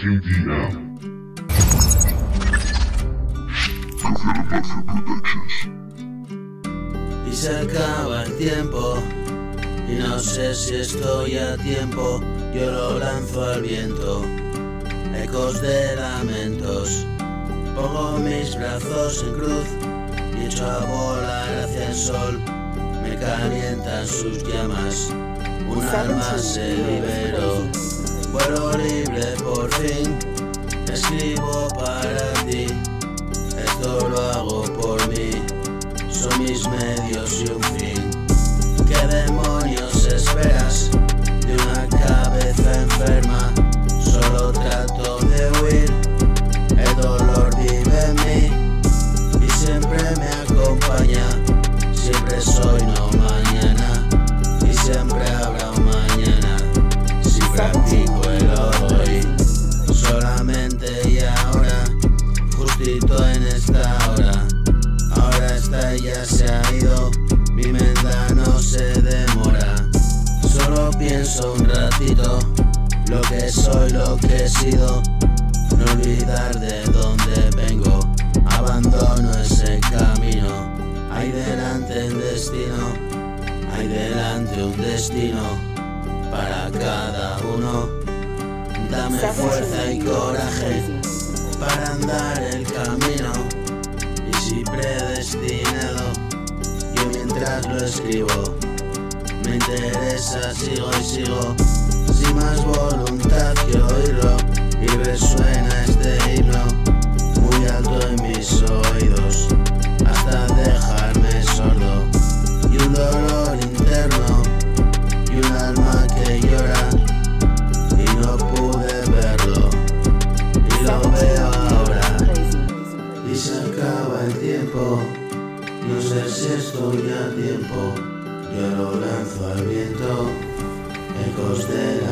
QD now. Y se acaba el tiempo y no sé si estoy a tiempo. Yo lo lanzo al viento, ecos de lamentos. Pongo mis brazos en cruz y echo a volar hacia el sol. Me calientan sus llamas, un alma se liberó. Vuelo libre por fin, escribo para ti. Esto lo hago por mí, son mis medios y un fin. ¿Qué demonios esperas de una cabeza enferma? Solo trato de huir, el dolor vive en mí y siempre me acompaña. Siempre soy no mañana y siempre habrá un mañana si practico el hoy. Solamente y ahora, justito en esta hora. Ahora esta ya se ha ido, mi menda no se demora. Solo pienso un ratito, lo que soy, lo que he sido. No olvidar de dónde vengo, abandono ese camino. Hay delante un destino, hay delante un destino para cada uno. Dame fuerza y coraje para andar el camino. Y si predestinado, yo mientras lo escribo, me interesa, sigo y sigo, sin más voluntad que oírlo. Y resuena este himno muy alto en mis oídos, hasta dejarme sordo. Y un dolor interno y un alma que llora, y no pude verlo y lo veo ahora. Y se acaba el tiempo, no sé si estoy a tiempo. Yo lo lanzo al viento, ecos de